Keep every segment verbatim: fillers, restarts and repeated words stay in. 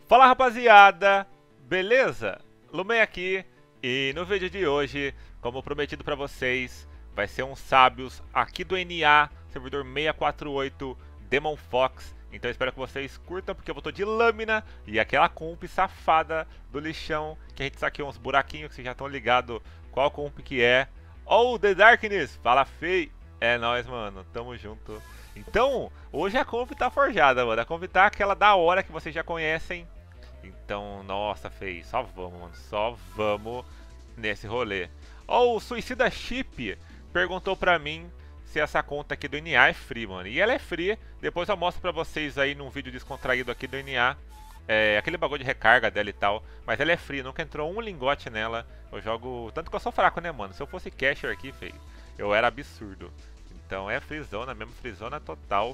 Fala rapaziada, beleza? Lumei aqui e no vídeo de hoje, como prometido pra vocês, vai ser um Sábios aqui do N A, servidor seiscentos e quarenta e oito Demon Fox. Então espero que vocês curtam, porque eu tô de lâmina e aquela comp safada do lixão, que a gente saqueou uns buraquinhos que vocês já estão ligados qual comp que é. Oh, The Darkness, fala fei, é nóis mano, tamo junto. Então, hoje a comp tá forjada, mano, a comp tá aquela da hora que vocês já conhecem. Então, nossa, fei, só vamos, mano, só vamos nesse rolê. Oh, o Suicida Chip perguntou pra mim se essa conta aqui do N A é free, mano. E ela é free, depois eu mostro pra vocês aí num vídeo descontraído aqui do N A. É, aquele bagulho de recarga dela e tal. Mas ela é free, nunca entrou um lingote nela. Eu jogo... Tanto que eu sou fraco, né, mano? Se eu fosse casher aqui, feio, eu era absurdo. Então é freezona mesmo, freezona total.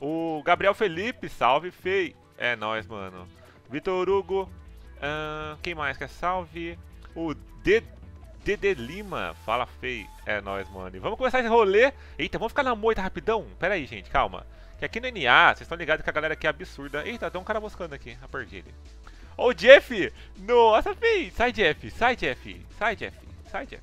O Gabriel Felipe, salve, fei. É nóis, mano. Vitor Hugo. Uh, quem mais quer salve? O D... Dede Lima, fala fei. É nóis, mano. E vamos começar esse rolê. Eita, vamos ficar na moita rapidão? Pera aí, gente, calma. Que aqui no N A, vocês estão ligados que a galera aqui é absurda. Eita, tem um cara buscando aqui. Ah, perdi ele. Ô, oh, Jeff! Nossa, fei! Sai, Jeff! Sai, Jeff! Sai, Jeff! Sai, Jeff!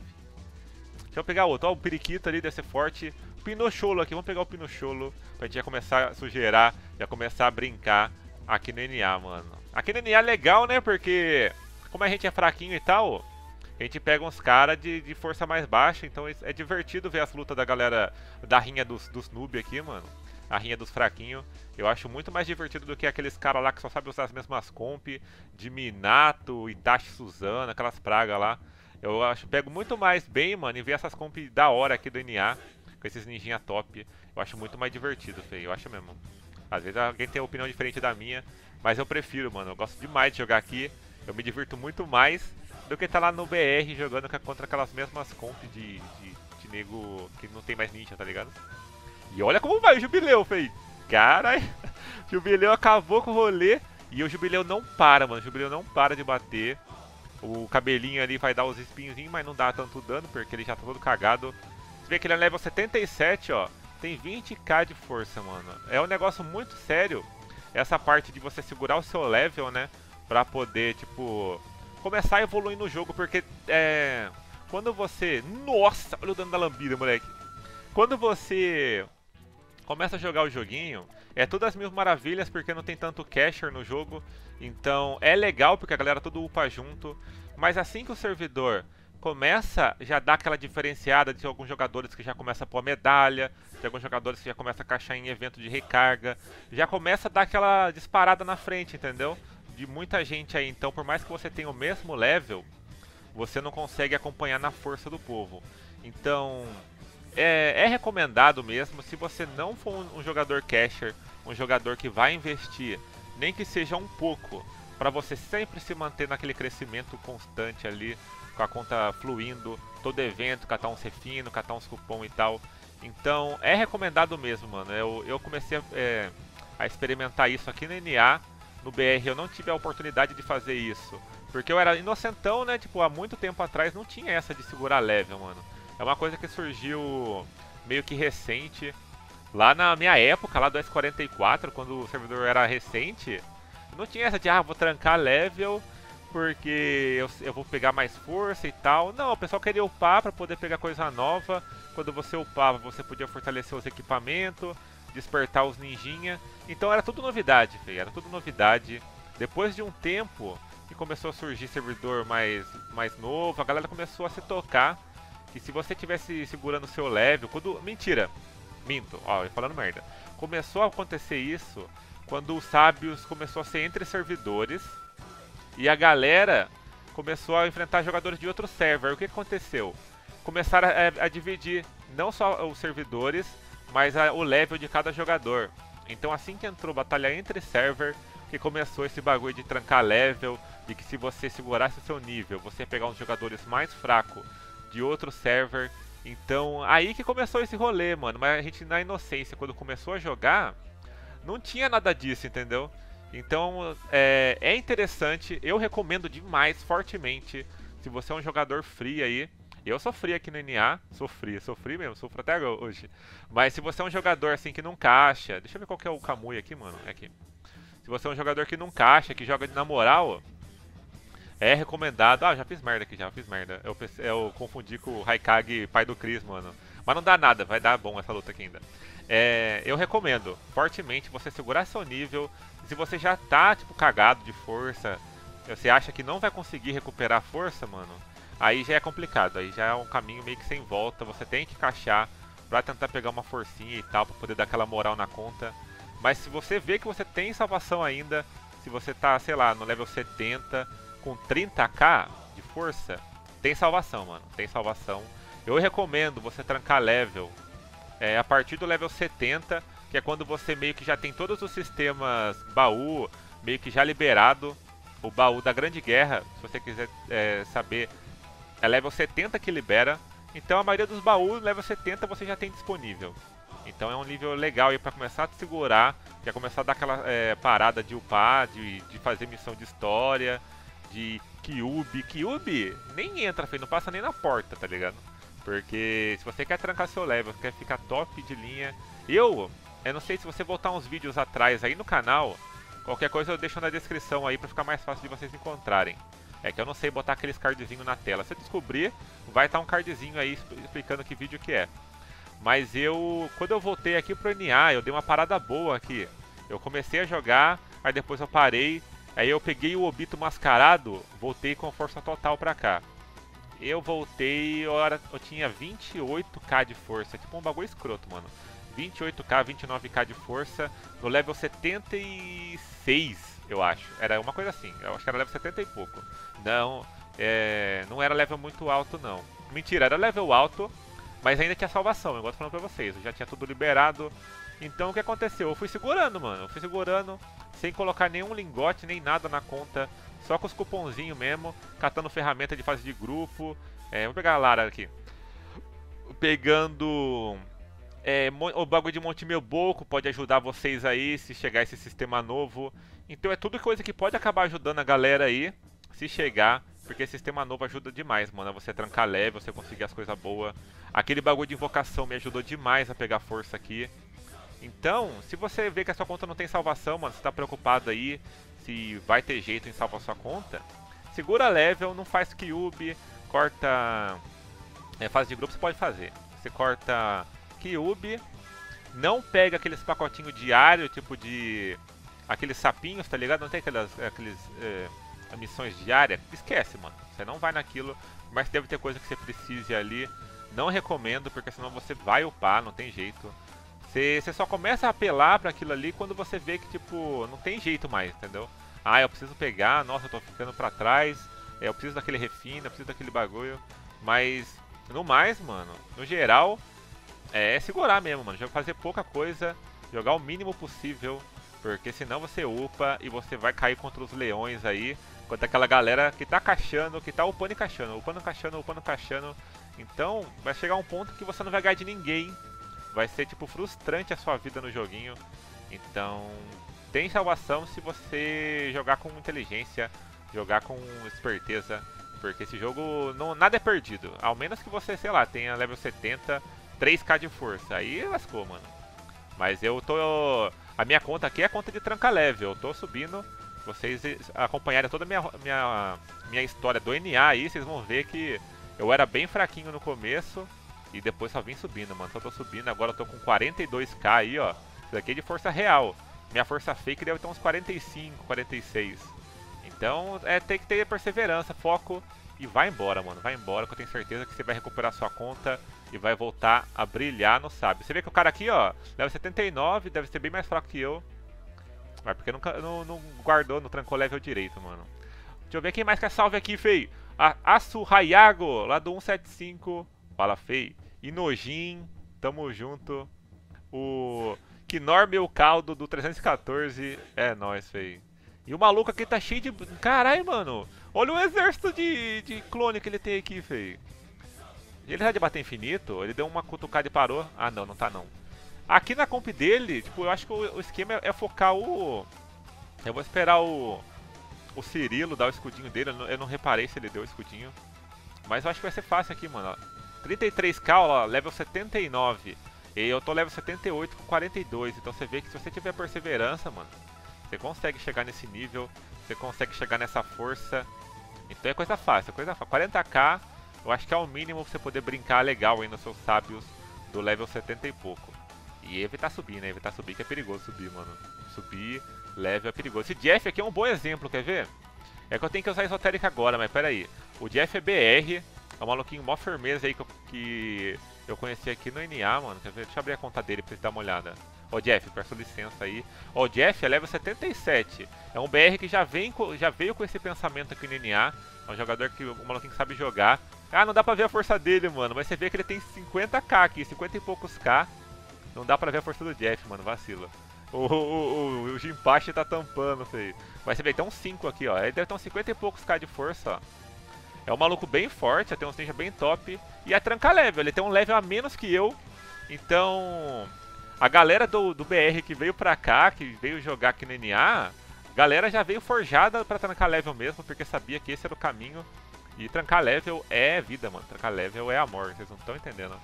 Deixa eu pegar outro. Ó, o periquito ali deve ser forte. Pinocholo aqui. Vamos pegar o Pinocholo pra gente já começar a sugeirar, já começar a brincar aqui no N A, mano. Aqui no N A é legal, né? Porque como a gente é fraquinho e tal, a gente pega uns caras de, de força mais baixa, então é divertido ver as lutas da galera, da rinha dos, dos noob aqui, mano. A rinha dos fraquinhos. Eu acho muito mais divertido do que aqueles caras lá que só sabem usar as mesmas comp, de Minato, Itachi Suzano, aquelas pragas lá. Eu acho, pego muito mais bem, mano, e ver essas comp da hora aqui do N A, com esses ninjinha top. Eu acho muito mais divertido, feio, eu acho mesmo. Às vezes alguém tem uma opinião diferente da minha, mas eu prefiro, mano. Eu gosto demais de jogar aqui. Eu me divirto muito mais do que tá lá no B R jogando contra aquelas mesmas comp de, de, de nego que não tem mais ninja, tá ligado? E olha como vai o Jubileu, feio. Caralho, Jubileu acabou com o rolê e o Jubileu não para, mano. O Jubileu não para de bater. O cabelinho ali vai dar os espinhozinhos, mas não dá tanto dano porque ele já tá todo cagado. Você vê que ele é level setenta e sete, ó. Tem vinte k de força, mano. É um negócio muito sério essa parte de você segurar o seu level, né? Pra poder, tipo, começar a evoluir no jogo, porque é... Quando você... Nossa, olha o dano da lambida, moleque. Quando você começa a jogar o joguinho, é todas as mil maravilhas, porque não tem tanto casher no jogo. Então é legal, porque a galera tudo upa junto. Mas assim que o servidor começa, já dá aquela diferenciada de alguns jogadores que já começa a pôr medalha, de alguns jogadores que já começa a caixar em evento de recarga. Já começa a dar aquela disparada na frente, entendeu? De muita gente aí, então por mais que você tenha o mesmo level, você não consegue acompanhar na força do povo. Então é, é recomendado mesmo, se você não for um, um jogador casher, um jogador que vai investir, nem que seja um pouco, para você sempre se manter naquele crescimento constante ali, com a conta fluindo, todo evento, catar uns refino, catar uns cupom e tal. Então é recomendado mesmo, mano. Eu, eu comecei a, é, a experimentar isso aqui no N A. No B R eu não tive a oportunidade de fazer isso, porque eu era inocentão, né? Tipo, há muito tempo atrás não tinha essa de segurar level, mano. É uma coisa que surgiu meio que recente. Lá na minha época, lá do S quarenta e quatro, quando o servidor era recente, não tinha essa de, ah, vou trancar level porque eu, eu vou pegar mais força e tal. Não, o pessoal queria upar pra poder pegar coisa nova. Quando você upava, você podia fortalecer os equipamentos, despertar os ninjinha. Então era tudo novidade, feio, era tudo novidade. Depois de um tempo que começou a surgir servidor mais, mais novo, a galera começou a se tocar que se você tivesse segurando o seu level, quando... Mentira, minto, ó, falando merda. Começou a acontecer isso quando os Sábios começou a ser entre servidores e a galera começou a enfrentar jogadores de outro server. O que aconteceu? Começaram a, a dividir não só os servidores, mas a, o level de cada jogador. Então assim que entrou batalha entre server, que começou esse bagulho de trancar level, de que se você segurasse o seu nível, você ia pegar uns jogadores mais fracos de outro server. Então aí que começou esse rolê, mano. Mas a gente na inocência, quando começou a jogar, não tinha nada disso, entendeu? Então é, é interessante, eu recomendo demais, fortemente, se você é um jogador free aí. Eu sofri aqui no N A, sofri, sofri mesmo, sofro até hoje. Mas se você é um jogador assim que não caixa, deixa eu ver qual que é o Kamui aqui, mano, é aqui. Se você é um jogador que não caixa, que joga na moral, é recomendado... Ah, já fiz merda aqui, já fiz merda. Eu, pensei, eu confundi com o Raikage, pai do Chris, mano. Mas não dá nada, vai dar bom essa luta aqui ainda. É, eu recomendo fortemente você segurar seu nível. Se você já tá, tipo, cagado de força, você acha que não vai conseguir recuperar a força, mano, aí já é complicado. Aí já é um caminho meio que sem volta. Você tem que caixar pra tentar pegar uma forcinha e tal, pra poder dar aquela moral na conta. Mas se você vê que você tem salvação ainda, se você tá, sei lá, no level setenta, com trinta k de força, tem salvação, mano. Tem salvação. Eu recomendo você trancar level é, a partir do level setenta, que é quando você meio que já tem todos os sistemas baú meio que já liberado. O baú da Grande Guerra, se você quiser é, saber, é level setenta que libera. Então a maioria dos baús, level setenta, você já tem disponível. Então é um nível legal aí pra começar a te segurar, já começar a dar aquela é, parada de upar, de, de fazer missão de história, de Kyubi. Kyubi nem entra, filho, não passa nem na porta, tá ligado? Porque se você quer trancar seu level, quer ficar top de linha... Eu, eu não sei se você voltar uns vídeos atrás aí no canal, qualquer coisa eu deixo na descrição aí pra ficar mais fácil de vocês encontrarem. É que eu não sei botar aqueles cardzinhos na tela. Se descobrir, vai estar um cardzinho aí explicando que vídeo que é. Mas eu, quando eu voltei aqui pro N A, eu dei uma parada boa aqui. Eu comecei a jogar, aí depois eu parei, aí eu peguei o Obito mascarado, voltei com força total pra cá. Eu voltei, eu, era, eu tinha vinte e oito k de força, tipo um bagulho escroto, mano. vinte e oito k, vinte e nove k de força, no level setenta e seis, eu acho. Era uma coisa assim, eu acho que era level setenta e pouco. Não, é, não era level muito alto, não. Mentira, era level alto, mas ainda tinha salvação, igual eu tô falando pra vocês. Eu já tinha tudo liberado. Então o que aconteceu? Eu fui segurando, mano. Eu fui segurando, sem colocar nenhum lingote, nem nada na conta. Só com os cupomzinhos mesmo, catando ferramenta de fase de grupo. É, vou pegar a Lara aqui. Pegando é, o bagulho de Monte Meu Boco, pode ajudar vocês aí se chegar esse sistema novo. Então é tudo coisa que pode acabar ajudando a galera aí, se chegar. Porque esse sistema novo ajuda demais, mano. Você trancar level, você conseguir as coisas boas. Aquele bagulho de invocação me ajudou demais a pegar força aqui. Então, se você vê que a sua conta não tem salvação, mano, você tá preocupado aí se vai ter jeito em salvar sua conta, segura level, não faz Kyubi, corta é, fase de grupo, você pode fazer. Você corta Kyubi, não pega aqueles pacotinhos diários, tipo de... aqueles sapinhos, tá ligado? Não tem aquelas aqueles, é, missões diárias? Esquece, mano. Você não vai naquilo, mas deve ter coisa que você precise ali. Não recomendo, porque senão você vai upar, não tem jeito. Você, você só começa a apelar pra aquilo ali quando você vê que, tipo, não tem jeito mais, entendeu? Ah, eu preciso pegar, nossa, eu tô ficando pra trás, é, eu preciso daquele refino, eu preciso daquele bagulho. Mas, no mais, mano, no geral, é segurar mesmo, mano. Fazer pouca coisa, jogar o mínimo possível, porque senão você upa e você vai cair contra os leões aí, contra aquela galera que tá caixando, que tá upando e caixando, upando, caixando, upando, caixando. Então, vai chegar um ponto que você não vai ganhar de ninguém. Vai ser, tipo, frustrante a sua vida no joguinho. Então, tem salvação se você jogar com inteligência, jogar com esperteza. Porque esse jogo, não, nada é perdido. Ao menos que você, sei lá, tenha level setenta, três k de força. Aí lascou, mano. Mas eu tô... A minha conta aqui é a conta de tranca level. Eu tô subindo. Vocês acompanharem toda a minha, minha, minha história do N A aí, vocês vão ver que eu era bem fraquinho no começo. E depois só vim subindo, mano. Só tô subindo. Agora eu tô com quarenta e dois k aí, ó. Isso daqui é de força real. Minha força fake deve ter uns quarenta e cinco, quarenta e seis. Então, é tem que ter perseverança, foco. E vai embora, mano. Vai embora, que eu tenho certeza que você vai recuperar sua conta. E vai voltar a brilhar no sábio. Você vê que o cara aqui, ó, level setenta e nove, deve ser bem mais fraco que eu. Mas porque nunca, não, não guardou, não trancou level direito, mano. Deixa eu ver quem mais quer salve aqui, fei. A Asu Hayago, lá do cento e setenta e cinco. Fala, fei. Inojin, tamo junto. O Kinor Meu Caldo do trezentos e quatorze. É nóis, fei. E o maluco aqui tá cheio de... Caralho, mano. Olha o exército de, de clone que ele tem aqui, fei. Ele tá de bater infinito? Ele deu uma cutucada e parou? Ah, não, não tá não. Aqui na comp dele, tipo, eu acho que o, o esquema é, é focar o... Eu vou esperar o... O Cirilo dar o escudinho dele. Eu não, eu não reparei se ele deu o escudinho. Mas eu acho que vai ser fácil aqui, mano. trinta e três k, ó, level setenta e nove. E eu tô level setenta e oito com quarenta e dois. Então você vê que se você tiver perseverança, mano, Você consegue chegar nesse nível, você consegue chegar nessa força. Então é coisa fácil, é coisa fácil. quarenta k, eu acho que é o mínimo pra você poder brincar legal aí nos seus sábios do level setenta e pouco. E evitar subir, né? Evitar subir que é perigoso subir, mano. Subir, level é perigoso. Esse Jeff aqui é um bom exemplo, quer ver? É que eu tenho que usar esotérica agora, mas pera aí. O Jeff é B R, é um maluquinho mó firmeza aí que eu, que eu conheci aqui no N A, mano. Quer ver? Deixa eu abrir a conta dele pra vocês darem uma olhada. Ô Jeff, peço licença aí. Ô Jeff é level setenta e sete. É um B R que já, vem, já veio com esse pensamento aqui no N A. É um jogador que o maluquinho que sabe jogar. Ah, não dá pra ver a força dele, mano. Mas você vê que ele tem cinquenta k aqui, cinquenta e poucos k. Não dá pra ver a força do Jeff, mano. Vacila. O, o, o, o Jinpachi tá tampando, feio. Mas você vê, tem uns cinco aqui, ó. Ele deve ter uns cinquenta e poucos k de força, ó. É um maluco bem forte, tem uns ninja bem top. E é tranca level, ele tem um level a menos que eu. Então... A galera do, do B R que veio pra cá, que veio jogar aqui no N A, galera já veio forjada pra trancar level mesmo, porque sabia que esse era o caminho. E trancar level é vida, mano. Trancar level é amor, vocês não estão entendendo.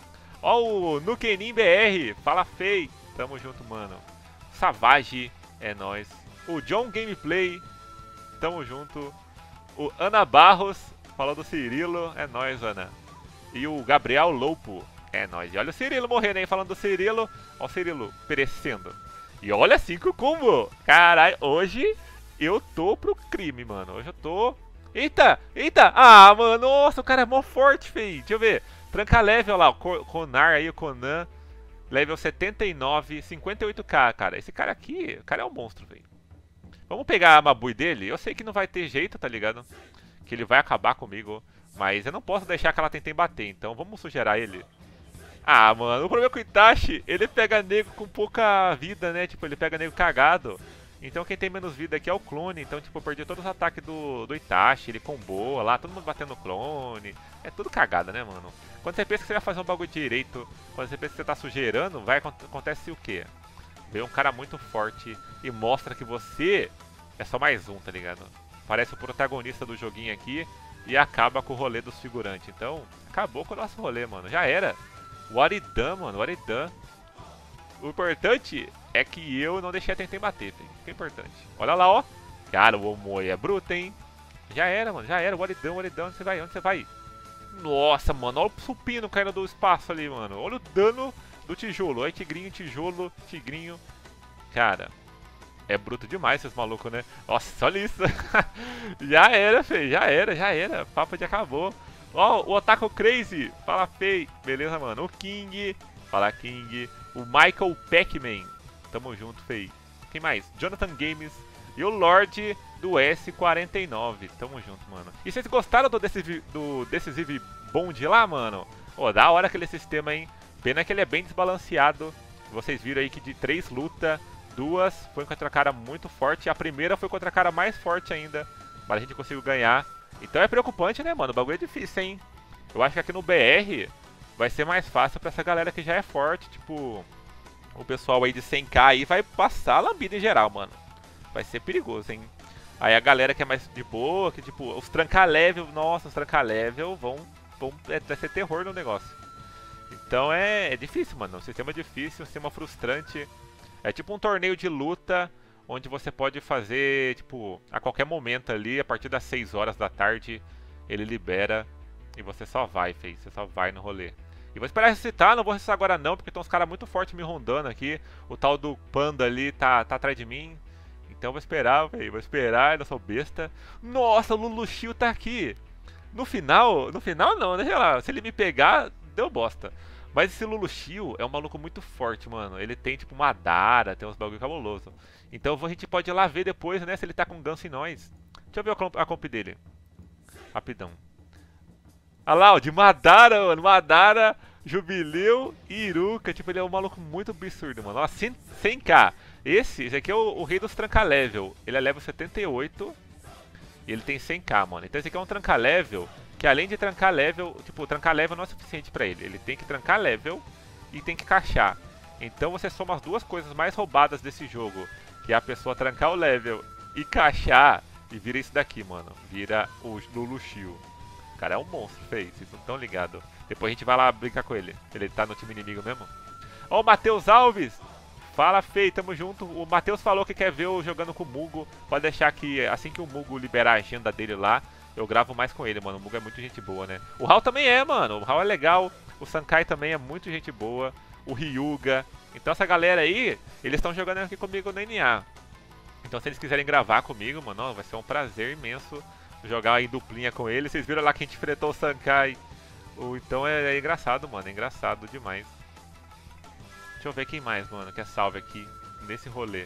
Ó o Nukenin B R, fala Fei, tamo junto, mano. Savage, é nóis. O John Gameplay, tamo junto. O Ana Barros, falou do Cirilo, é nóis, Ana. E o Gabriel Loupo. É nóis. E olha o Cirilo morrendo aí, falando do Cirilo. Olha o Cirilo perecendo. E olha cinco combo. Caralho, hoje eu tô pro crime, mano. Hoje eu tô... Eita, eita. Ah, mano, nossa, o cara é mó forte, feio. Deixa eu ver. Tranca level lá, o Conar aí, o Conan. Level setenta e nove, cinquenta e oito k, cara. Esse cara aqui, o cara é um monstro, velho. Vamos pegar a Mabui dele. Eu sei que não vai ter jeito, tá ligado? Que ele vai acabar comigo. Mas eu não posso deixar que ela tente bater. Então vamos sugerir ele. Ah, mano, o problema com o Itachi, ele pega nego com pouca vida, né? Tipo, ele pega nego cagado. Então quem tem menos vida aqui é o clone. Então, tipo, eu perdi todos os ataques do, do Itachi, ele combou lá, todo mundo batendo no clone. É tudo cagada, né, mano? Quando você pensa que você vai fazer um bagulho direito, quando você pensa que você tá sujeirando, vai, acontece o quê? Vem um cara muito forte e mostra que você é só mais um, tá ligado? Parece o protagonista do joguinho aqui e acaba com o rolê dos figurantes. Então, acabou com o nosso rolê, mano. Já era. O Aridan, mano, o Aridan. O importante é que eu não deixei a Tentem bater, filho. Isso que é importante. Olha lá, ó. Cara, o Omoi é bruto, hein? Já era, mano, já era. O Aridan, o Aridan, onde você vai? Onde você vai? Nossa, mano, olha o supino caindo do espaço ali, mano. Olha o dano do tijolo. Olha, tigrinho, tijolo, tigrinho. Cara, é bruto demais esses malucos, né? Nossa, olha isso. Já era, feio, já era, já era. Papo de acabou. Ó, o Otaku Crazy, fala Fei, beleza, mano? O King, fala King. O Michael Pac-Man, tamo junto, Fei. Quem mais? Jonathan Games e o Lorde do S quarenta e nove, tamo junto, mano. E vocês gostaram do Decisive, do Decisive Bond lá, mano? Pô, da hora aquele sistema, hein? Pena que ele é bem desbalanceado. Vocês viram aí que de três lutas, duas foi contra cara muito forte. A primeira foi contra cara mais forte ainda, mas a gente conseguiu ganhar. Então é preocupante, né, mano? O bagulho é difícil, hein? Eu acho que aqui no B R vai ser mais fácil pra essa galera que já é forte. Tipo, o pessoal aí de cem k aí vai passar a lambida em geral, mano. Vai ser perigoso, hein? Aí a galera que é mais de boa, que tipo, os tranca level, nossa, os tranca level vão, vão é, vai ser terror no negócio. Então é, é difícil, mano. Um sistema difícil, um sistema frustrante. É tipo um torneio de luta onde você pode fazer, tipo, a qualquer momento ali, a partir das seis horas da tarde, ele libera e você só vai, fez, você só vai no rolê. E vou esperar ressuscitar, não vou ressuscitar agora não, porque tem uns caras muito fortes me rondando aqui. O tal do Panda ali tá, tá atrás de mim. Então eu vou esperar, velho, vou esperar, eu não sou besta. Nossa, o Lulushio tá aqui. No final, no final não, né, sei lá, se ele me pegar, deu bosta. Mas esse Lulushio é um maluco muito forte, mano. Ele tem tipo uma Dara, tem uns bagulho cabuloso. Então a gente pode ir lá ver depois, né, se ele tá com ganso em nós. Deixa eu ver a comp, a comp dele. Rapidão. Olha lá, ó, de Madara, mano. Madara, Jubileu e Iruka. Tipo, ele é um maluco muito absurdo, mano. Ó, cem k. Esse, esse aqui é o, o rei dos tranca level. Ele é level setenta e oito. E ele tem cem k, mano. Então esse aqui é um tranca level que além de trancar level, tipo, trancar level não é suficiente pra ele. Ele tem que trancar level e tem que caixar. Então você soma as duas coisas mais roubadas desse jogo, que é a pessoa trancar o level e caixar, e vira isso daqui, mano. Vira o Lulushio. O cara é um monstro, feio. Vocês não estão ligados. Depois a gente vai lá brincar com ele. Ele tá no time inimigo mesmo. Ó, o Matheus Alves. Fala, Fei, tamo junto. O Matheus falou que quer ver eu jogando com o Mugo. Pode deixar que assim que o Mugo liberar a agenda dele lá, eu gravo mais com ele, mano. O Mugo é muito gente boa, né? O Raul também é, mano. O Raul é legal. O Sankai também é muito gente boa. O Ryuga. Então essa galera aí, eles estão jogando aqui comigo no N A. Então se eles quiserem gravar comigo, mano, ó, vai ser um prazer imenso jogar em duplinha com eles. Vocês viram lá que a gente enfrentou o Sankai. O, então é, é engraçado, mano. É engraçado demais. Deixa eu ver quem mais, mano, que é salve aqui nesse rolê.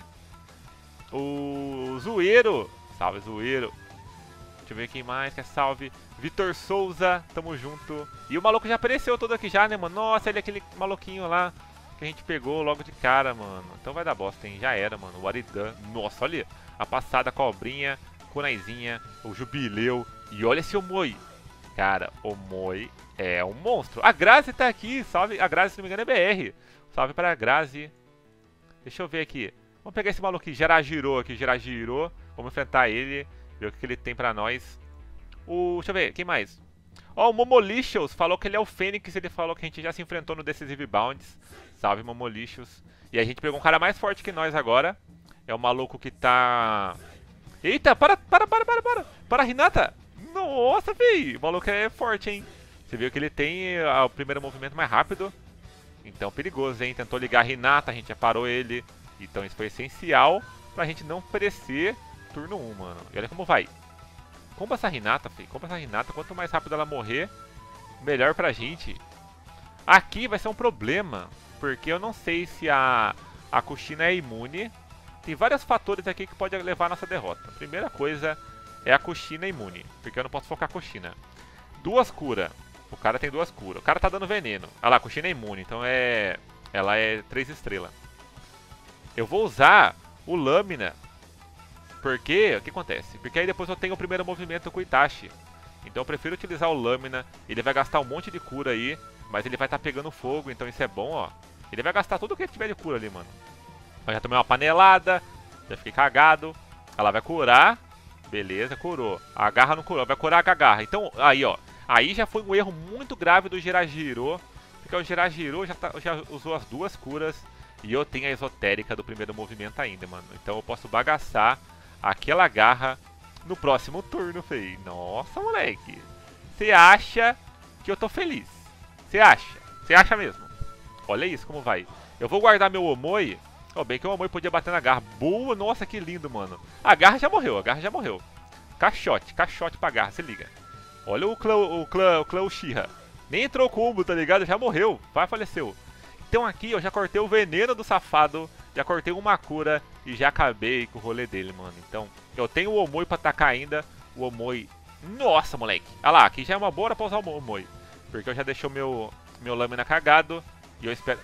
O Zoeiro. Salve, Zoeiro. Deixa eu ver quem mais que é salve. Vitor Souza, tamo junto. E o maluco já apareceu todo aqui já, né, mano? Nossa, ele é aquele maluquinho lá que a gente pegou logo de cara, mano. Então vai dar bosta, hein? Já era, mano. O Aridan. Nossa, olha a passada, a cobrinha, Kunaizinha, o Jubileu. E olha esse Omoi. Cara, Omoi é um monstro. A Grazi tá aqui, salve. A Grazi, se não me engano, é B R. Salve pra Grazi. Deixa eu ver aqui. Vamos pegar esse maluco aqui, Geragiro aqui, Geragiro. Vamos enfrentar ele, ver o que ele tem pra nós. O... Deixa eu ver, quem mais? Ó, oh, o Momolicious falou que ele é o Fênix. Ele falou que a gente já se enfrentou no Decisive Bounds. Salve, Momolicious. E a gente pegou um cara mais forte que nós agora. É o maluco que tá... Eita, para, para, para, para, para. Para, Hinata. Nossa, véi. O maluco é forte, hein. Você viu que ele tem o primeiro movimento mais rápido. Então, perigoso, hein? Tentou ligar a Hinata, a gente já parou ele. Então, isso foi essencial pra gente não perecer turno um, mano. E olha como vai. Compra essa Hinata, filho. Compra essa Hinata. Quanto mais rápido ela morrer, melhor pra gente. Aqui vai ser um problema, porque eu não sei se a, a Kushina é imune. Tem vários fatores aqui que podem levar a nossa derrota. Primeira coisa é a Kushina imune, porque eu não posso focar a Kushina. Duas curas. O cara tem duas curas. O cara tá dando veneno. Olha lá, a Kushina é imune, então é... Ela é três estrelas. Eu vou usar o Lâmina. Porque... O que acontece? Porque aí depois eu tenho o primeiro movimento com o Itachi. Então eu prefiro utilizar o Lâmina. Ele vai gastar um monte de cura aí. Mas ele vai estar tá pegando fogo, então isso é bom, ó. Ele vai gastar tudo que ele tiver de cura ali, mano. Eu já tomei uma panelada. Já fiquei cagado. Ela vai curar. Beleza, curou. A garra não curou, vai curar a garra. Então, aí, ó. Aí já foi um erro muito grave do Jirajiro. Porque o Jirajiro já, tá, já usou as duas curas. E eu tenho a esotérica do primeiro movimento ainda, mano. Então eu posso bagaçar aquela garra no próximo turno, fei. Nossa, moleque. Você acha que eu tô feliz? Você acha? Você acha mesmo? Olha isso, como vai. Eu vou guardar meu Omoi. Ó, oh, bem que o Omoi podia bater na garra. Boa, nossa, que lindo, mano. A garra já morreu, a garra já morreu. Caixote, caixote pra garra, se liga. Olha o clã, o clã, o clã Uchiha. Nem entrou combo, tá ligado? Já morreu, vai, faleceu. Então aqui eu já cortei o veneno do safado, já cortei uma cura e já acabei com o rolê dele, mano. Então, eu tenho o Omoi pra atacar ainda. O Omoi... Nossa, moleque. Olha lá, aqui já é uma boa hora pra usar o Omoi. Porque eu já deixei o meu, meu Lâmina cagado. E eu espero...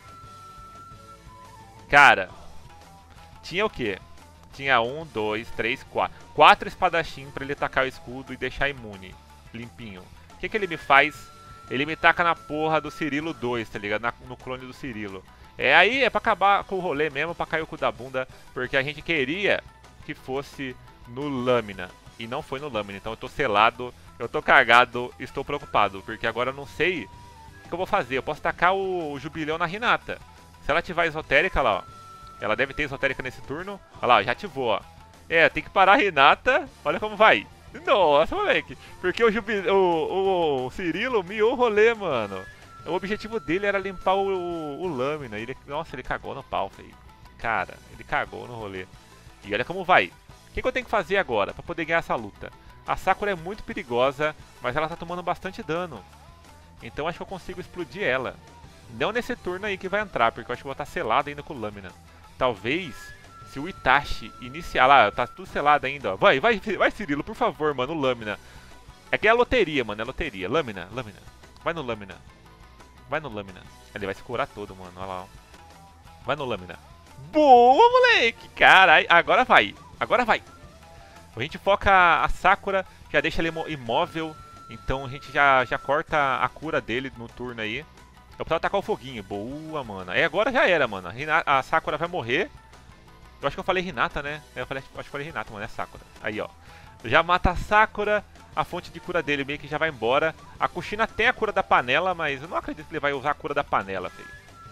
Cara... Tinha o quê? Tinha um, dois, três, quatro. Quatro espadachim pra ele tacar o escudo e deixar imune. Limpinho. O que que ele me faz? Ele me taca na porra do Cirilo dois, tá ligado? Na, no clone do Cirilo. É, aí é pra acabar com o rolê mesmo, pra cair o cu da bunda. Porque a gente queria que fosse no Lâmina. E não foi no Lâmina. Então eu tô selado, eu tô cagado, estou preocupado. Porque agora eu não sei o que eu vou fazer. Eu posso tacar o, o Jubileu na Hinata. Se ela ativar a esotérica lá, ó. Ela deve ter esotérica nesse turno. Olha lá, já ativou, ó. É, tem que parar a Hinata. Olha como vai. Nossa, moleque. Porque o, Jubil... o, o, o Cirilo miou o rolê, mano. O objetivo dele era limpar o, o, o Lâmina. Ele... Nossa, ele cagou no pau, feio. Cara, ele cagou no rolê. E olha como vai. O que, que eu tenho que fazer agora pra poder ganhar essa luta? A Sakura é muito perigosa, mas ela tá tomando bastante dano. Então acho que eu consigo explodir ela. Não nesse turno aí que vai entrar, porque eu acho que eu vou estar selado ainda com o Lâmina. Talvez, se o Itachi iniciar lá, tá tudo selado ainda, ó. Vai, vai, vai, Cirilo, por favor, mano, Lâmina. É que é a loteria, mano, é loteria. Lâmina, Lâmina. Vai no Lâmina. Vai no Lâmina. Ele vai se curar todo, mano, olha lá, ó. Vai no Lâmina. Boa, moleque! Caralho, agora vai. Agora vai. A gente foca a Sakura, já deixa ele imóvel. Então a gente já, já corta a cura dele no turno aí. Eu preciso atacar o foguinho. Boa, mano. É, agora já era, mano. A, Hinata, a Sakura vai morrer. Eu acho que eu falei Hinata, né? Eu falei, acho que eu falei Hinata, mano. É Sakura. Aí, ó. Já mata a Sakura. A fonte de cura dele meio que já vai embora. A Kushina tem a cura da panela, mas eu não acredito que ele vai usar a cura da panela, filho.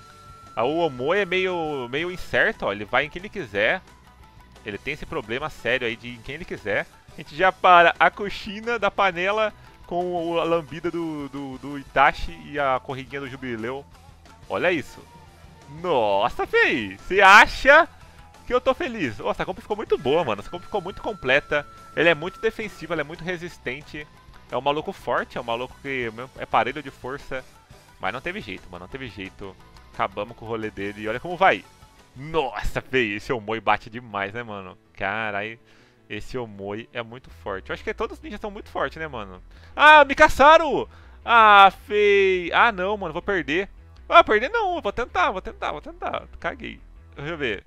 O Omoi é meio, meio incerto, ó. Ele vai em quem ele quiser. Ele tem esse problema sério aí de ir em quem ele quiser. A gente já para a coxina da panela com a lambida do, do, do Itachi e a corridinha do Jubileu. Olha isso. Nossa, fei. Você acha que eu tô feliz? Nossa, a comp ficou muito boa, mano. Essa comp ficou muito completa. Ele é muito defensivo, ele é muito resistente. É um maluco forte, é um maluco que é parelho de força. Mas não teve jeito, mano. Não teve jeito. Acabamos com o rolê dele e olha como vai. Nossa, feio. Esse Omoi bate demais, né, mano? Caralho. Esse Omoi é muito forte. Eu acho que todos os ninjas são muito fortes, né, mano? Ah, me caçaram! Ah, feio. Ah, não, mano. Vou perder. Ah, perder não. Vou tentar, vou tentar, vou tentar. Caguei. Deixa eu ver.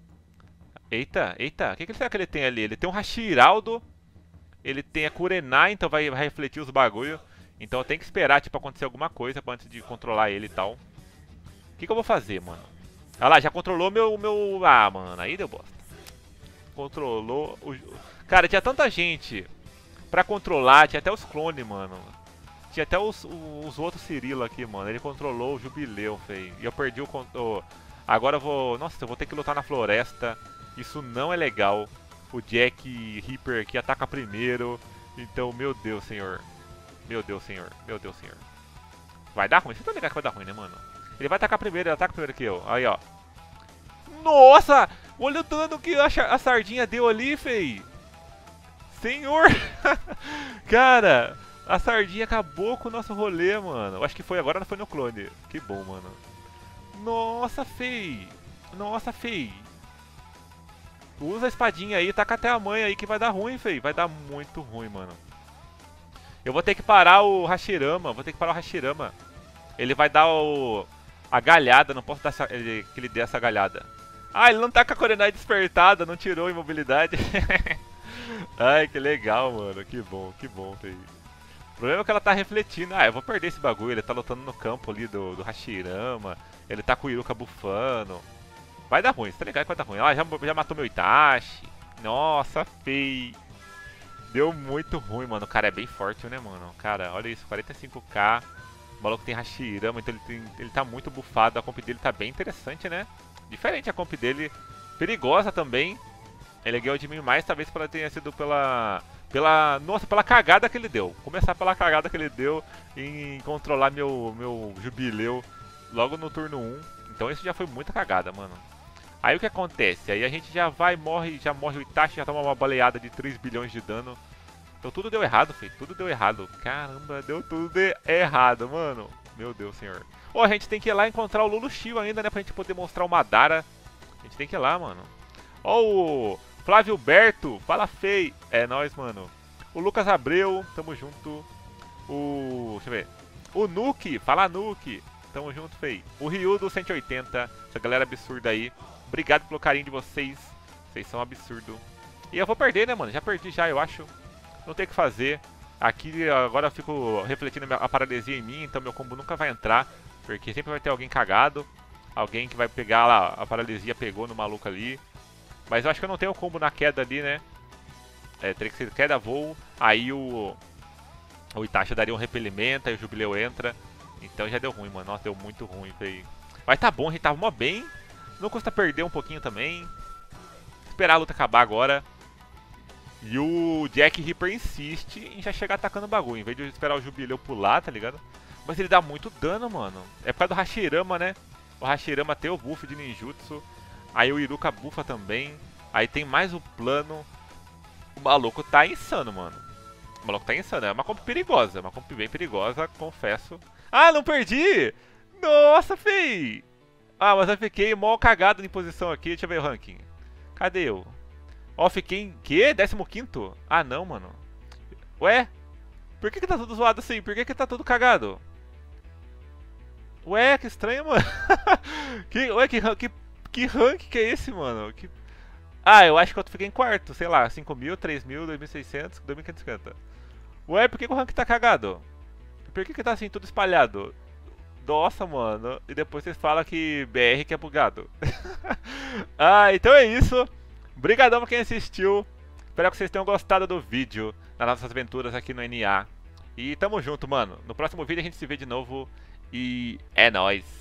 Eita, eita. O que, que será que ele tem ali? Ele tem um Hashiraldo. Ele tem a Kurenai, então vai, vai refletir os bagulho. Então eu tenho que esperar, tipo, acontecer alguma coisa antes de controlar ele e tal. O que, que eu vou fazer, mano? Ah lá, já controlou meu, meu... Ah, mano, aí deu bosta. Controlou... O... Cara, tinha tanta gente pra controlar, tinha até os clones, mano. Tinha até os, os outros Cirilo aqui, mano. Ele controlou o Jubileu, feio. E eu perdi o controle. Agora eu vou... Nossa, eu vou ter que lutar na floresta. Isso não é legal. O Jack Reaper aqui ataca primeiro. Então, meu Deus, senhor. Meu Deus, senhor. Meu Deus, senhor. Vai dar ruim? Você tá ligado que vai dar ruim, né, mano? Ele vai atacar primeiro, ele ataca primeiro que eu. Aí, ó. Nossa! Olha o dano que a, a sardinha deu ali, fei. Senhor! Cara, a sardinha acabou com o nosso rolê, mano. Eu acho que foi agora, não foi no clone. Que bom, mano. Nossa, fei. Nossa, fei. Usa a espadinha aí, taca até a mãe aí que vai dar ruim, fei. Vai dar muito ruim, mano. Eu vou ter que parar o Hashirama. Vou ter que parar o Hashirama. Ele vai dar o... a galhada. Não posso dar essa... ele... que ele dê essa galhada. Ah, ele não tá com a Kurenai despertada. Não tirou a imobilidade. Ai, que legal, mano. Que bom, que bom, fei. O problema é que ela tá refletindo. Ah, eu vou perder esse bagulho. Ele tá lutando no campo ali do, do Hashirama. Ele tá com o Iruka bufando. Vai dar ruim, você tá ligado que vai dar ruim. Ah, já, já matou meu Itachi. Nossa, fei. Deu muito ruim, mano. O cara é bem forte, né, mano? Cara, olha isso, quarenta e cinco K. O maluco tem Hashirama, então ele, tem, ele tá muito bufado. A comp dele tá bem interessante, né? Diferente a comp dele. Perigosa também. Ele ganhou de mim mais, talvez ela tenha sido pela... Pela... Nossa, pela cagada que ele deu. Começar pela cagada que ele deu em controlar meu, meu Jubileu logo no turno um. Então isso já foi muita cagada, mano. Aí o que acontece? Aí a gente já vai, morre, já morre o Itachi, já toma uma baleada de três bilhões de dano. Então tudo deu errado, filho. Tudo deu errado. Caramba, deu tudo de errado, mano. Meu Deus, senhor. Ó, oh, a gente tem que ir lá encontrar o Lulu Shio ainda, né? Pra gente poder mostrar o Madara. A gente tem que ir lá, mano. Ó, oh, o Flávio Berto. Fala, fei. É nóis, mano. O Lucas Abreu. Tamo junto. O... Deixa eu ver. O Nuke. Fala, Nuke. Tamo junto, fei. O Ryu do cento e oitenta. Essa galera absurda aí. Obrigado pelo carinho de vocês. Vocês são um absurdo. E eu vou perder, né, mano? Já perdi já, eu acho. Não tem o que fazer. Aqui agora eu fico refletindo a paralisia em mim, então meu combo nunca vai entrar. Porque sempre vai ter alguém cagado. Alguém que vai pegar lá, a paralisia pegou no maluco ali. Mas eu acho que eu não tenho combo na queda ali, né? É, teria que ser queda voo. Aí o... O Itachi daria um repelimento, aí o Jubileu entra. Então já deu ruim, mano. Nossa, deu muito ruim, feio. Mas tá bom, a gente tava mó bem. Não custa perder um pouquinho também. Esperar a luta acabar agora. E o Jack Reaper insiste em já chegar atacando o bagulho. Em vez de esperar o Jubileu pular, tá ligado? Mas ele dá muito dano, mano. É por causa do Hashirama, né? O Hashirama tem o buff de ninjutsu. Aí o Iruka bufa também. Aí tem mais o plano. O maluco tá insano, mano. O maluco tá insano. É uma comp perigosa. Uma comp bem perigosa, confesso. Ah, não perdi! Nossa, fei! Ah, mas eu fiquei mó cagado em posição aqui. Deixa eu ver o ranking. Cadê eu? Ó, fiquei em quê? décimo quinto? Ah, não, mano. Ué? Por que que tá tudo zoado assim? Por que que tá tudo cagado? Ué, que estranho, mano. que, ué, que, que, que rank que é esse, mano? Que... Ah, eu acho que eu fiquei em quarto. Sei lá, cinco mil, três mil, dois mil e seiscentos, dois mil e quinhentos e cinquenta. Ué, por que, que o rank tá cagado? Por que que tá assim, tudo espalhado? Nossa, mano. E depois vocês falam que B R que é bugado. Ah, então é isso. Obrigadão pra quem assistiu. Espero que vocês tenham gostado do vídeo, das nossas aventuras aqui no N A. E tamo junto, mano. No próximo vídeo a gente se vê de novo. E é nóis.